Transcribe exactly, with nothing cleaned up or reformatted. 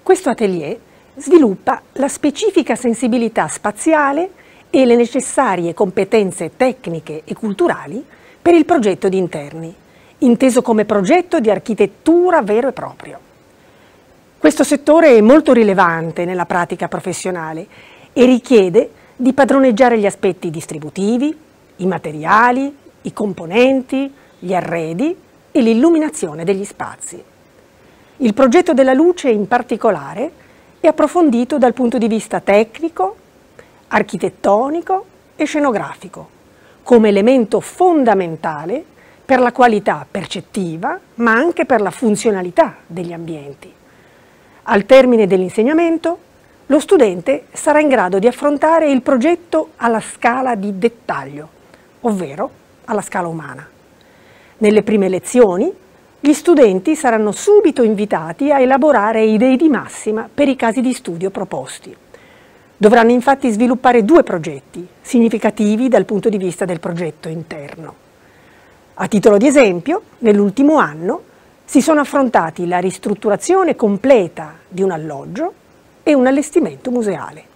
Questo atelier sviluppa la specifica sensibilità spaziale e le necessarie competenze tecniche e culturali per il progetto di interni, inteso come progetto di architettura vero e proprio. Questo settore è molto rilevante nella pratica professionale e richiede di padroneggiare gli aspetti distributivi, i materiali, i componenti, gli arredi e l'illuminazione degli spazi. Il progetto della luce in particolare è approfondito dal punto di vista tecnico, architettonico e scenografico, come elemento fondamentale per la qualità percettiva, ma anche per la funzionalità degli ambienti. Al termine dell'insegnamento, lo studente sarà in grado di affrontare il progetto alla scala di dettaglio, ovvero alla scala umana. Nelle prime lezioni, gli studenti saranno subito invitati a elaborare idee di massima per i casi di studio proposti. Dovranno infatti sviluppare due progetti, significativi dal punto di vista del progetto interno. A titolo di esempio, nell'ultimo anno si sono affrontati la ristrutturazione completa di un alloggio e un allestimento museale.